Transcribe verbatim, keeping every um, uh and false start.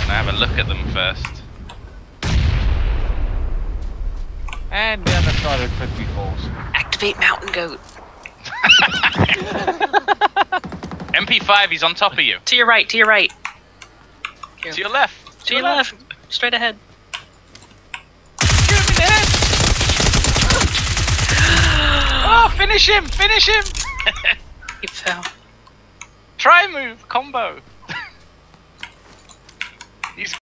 Can I have a look at them first? And the other side of Cliffy Falls. Activate Mountain Goat. M P five, he's on top of you. To your right, to your right. Here. To your left. To your left. Straight ahead. Shoot him in the head! Oh, finish him! Finish him! He fell. Try move, combo.